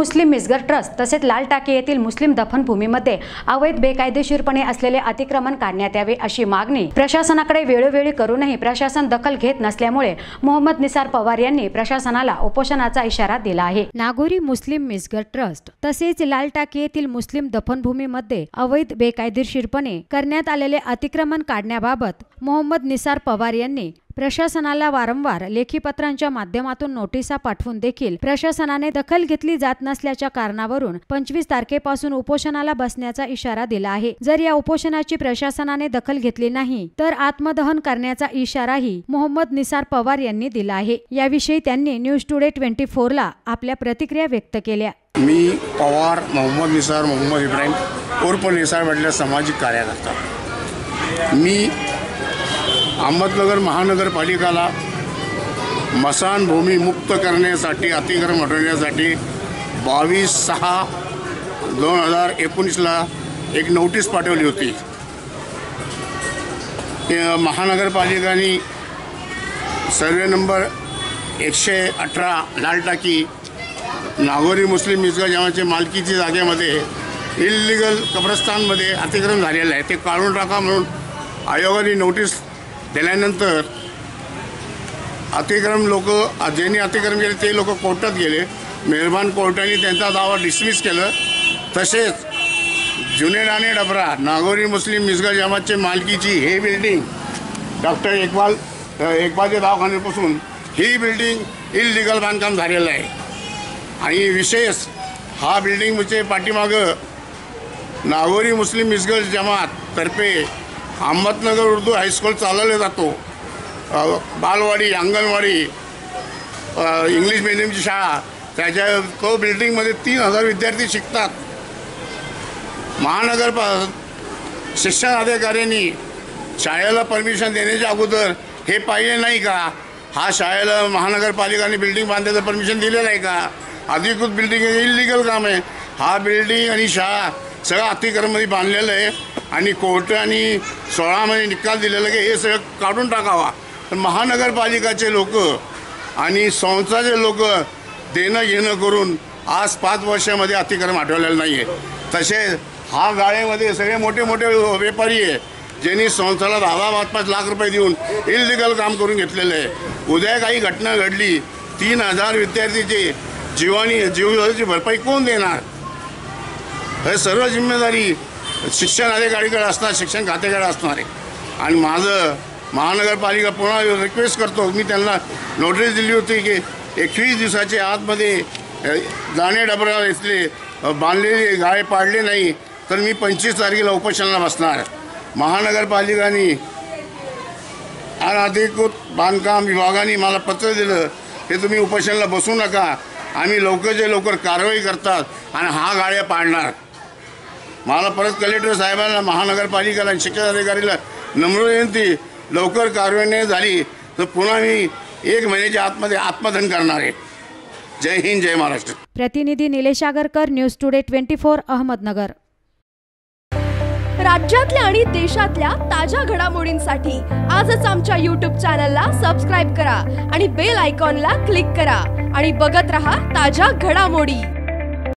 मुस्लिम मिसगर trust तसेच लाल टाकी येथील मुस्लिम दफनभूमीमध्ये अवैध बेकायदेशीरपणे असलेले अतिक्रमण काढण्यात यावे अशी मागणी प्रशासनाकडे वेळोवेळी करूनही प्रशासन दखल घेत नसल्यामुळे मोहम्मद निसार पवार यांनी प्रशासनाला उपोषणाचा इशारा दिला आहे। नागोरी मुस्लिम मिसगर ट्रस्ट तसेच लाल टाकी येथील मुस्लिम दफनभूमीमध्ये अवैध बेकायदेशीरपणे करण्यात आलेले अतिक्रमण काढण्याबाबत मोहम्मद निसार पवार यांनी प्रशासनाला वारंवार लेखी पत्रांच्या माध्यमातून नोटिसा पाठवून देखील प्रशासनाने दखल घेतली जात नसल्याच्या कारणावरून 25 तारखेपासून उपोषणाला बसण्याचा इशारा दिला आहे। जर या उपोषणाची प्रशासनाने दखल घेतली नाही तर आत्मदहन करण्याचा इशाराही मोहम्मद निसार पवार यांनी दिला आहे। याविषयी त्यांनी न्यूज टुडे 24 ला आपल्या प्रतिक्रिया व्यक्त केल्या। मी पवार मोहम्मद निसार मोहम्मद इब्राहिम उर्फ निसार म्हटल्या सामाजिक कार्यकर्ता। मी अहमदनगर महानगरपालिकाला मसानभूमी मुक्त करण्यासाठी अतिक्रमण हटवण्यासाठी 22/6/2019ला एक नोटीस पाठवली होती। महानगरपालिकाने सर्वे नंबर 118 लाल टाकी नागोरी मुस्लिम मिसगर जमातच्या मालकीची जागेमध्ये इल्लीगल कब्रस्तानमध्ये अतिक्रमण झालेलं आहे, ते काढून टाका म्हणून आयोगाने नोटीस दिल्यानंतर अतिक्रम लोक ज्यांनी अतिक्रम केले ते लोक कोर्टात गेले। मेहरबान कोर्टाने त्यांचा दावा डिसमिस केलं। तसेच जुनेड आणि डबरा नागोरी मुस्लिम मिसगर जमातच्या मालकीची हे बिल्डिंग डॉक्टर इक्बालच्या दवाखान्यापासून ही बिल्डिंग इल्लीगल बांधकाम झालेलं आहे। आणि विशेष हा बिल्डिंग म्हणजे पाठीमागं नागोरी मुस्लिम मिसगर जमात तर्फे अहमदनगर उर्दू हायस्कूल चालवला जातो। बालवाडी, अंगणवाडी, इंग्लिश मीडियमची शाळा, त्याच्या तो बिल्डिंगमध्ये 3000 विद्यार्थी शिकतात। महानगर शिक्षण अधिकाऱ्यांनी शाळेला परमिशन देण्याच्या अगोदर हे पाहिले नाही का? हा शाळेला महानगरपालिकाने बिल्डिंग बांधायचं परमिशन दिलेलं आहे का? अधिकृत बिल्डिंग इल्लीगल काम आहे। हा बिल्डिंग आणि शाळा सगळं अतिक्रमणामध्ये बांधलेलं आहे आणि कोर्टाने 16 महिने निकाल दिलेला की हे सगळं काढून टाकावा। पण महानगरपालिकाचे लोक आणि संस्थाचे लोक देणं घेणं करून आज 5 वर्षामध्ये अतिक्रमण हटवलेलं नाही आहे। तसेच हा गाळ्यामध्ये सगळे मोठे मोठे व्यापारी आहे ज्यांनी संस्थाला 10-5 लाख रुपये देऊन इल्लीगल काम करून घेतलेलं आहे। उद्या काही घटना घडली 3000 विद्यार्थीचे जीवाची भरपाई कोण देणार? हे सर्व जिम्मेदारी शिक्षण अधिकाऱ्याकडे असणार, शिक्षण खात्याकडे असणार आहे। आणि माझं महानगरपालिका पुन्हा रिक्वेस्ट करतो, मी त्यांना नोटीस दिली होती की 21 दिवसाच्या आतमध्ये जाणे डबरा इथले बांधलेले गाळे पाडले नाही तर मी 25 तारखेला उपोषणाला बसणार। महानगरपालिकाने अनधिकृत बांधकाम विभागाने मला पत्र दिलं की तुम्ही उपोषणाला बसू नका, आम्ही लवकर कारवाई करतात आणि हा गाळ्या पाडणार। मला परत कलेक्टर साहेबांना, महानगरपालिकेला आणि शिक्षण अधिकारीला नम्र विनंती, लवकर कारवाई नाही झाली तर पुन्हा मी 1 महिन्याच्या आतमध्ये आत्मदहन करणार आहे। जय हिंद, जय महाराष्ट्र। प्रतिनिधी निलेश आगरकर, न्यूज टुडे 24, अहमदनगर। राज्यातल्या आणि देशातल्या ताज्या घडामोडींसाठी आजच आमच्या YouTube चॅनलला सबस्क्राइब करा आणि बेल आयकॉनला क्लिक करा आणि बघत रहा ताज्या घडामोडी।